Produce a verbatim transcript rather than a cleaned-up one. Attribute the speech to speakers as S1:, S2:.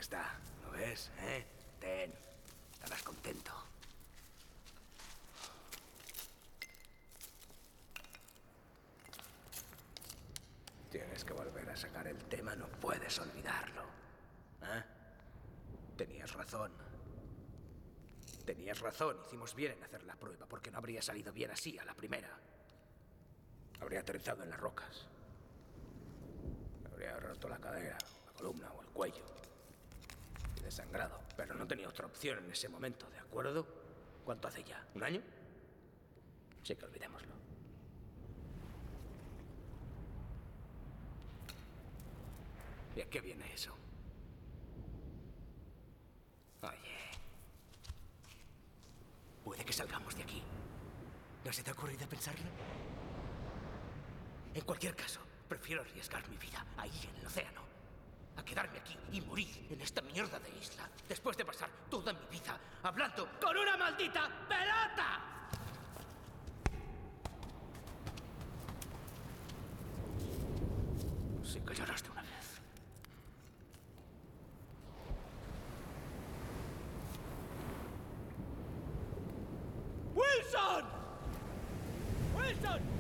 S1: está, ¿lo ves? ¿Eh? Ten, estarás contento. Tienes que volver a sacar el tema, no puedes olvidarlo. ¿Eh? Tenías razón. Tenías razón, hicimos bien en hacer la prueba, porque no habría salido bien así a la primera. Habría aterrizado en las rocas. Habría roto la cadera, la columna o el cuello. Y desangrado. Pero no tenía otra opción en ese momento, ¿de acuerdo? ¿Cuánto hace ya? ¿Un año? Sí que olvidémoslo. ¿Y a qué viene eso? Oye. Puede que salgamos de aquí. ¿No se te ha ocurrido pensarlo? En cualquier caso, prefiero arriesgar mi vida ahí en el océano a quedarme aquí y morir en esta mierda de isla después de pasar toda mi vida hablando con una maldita pelota. Sí que lloraste una vez. ¡Wilson! ¡Wilson!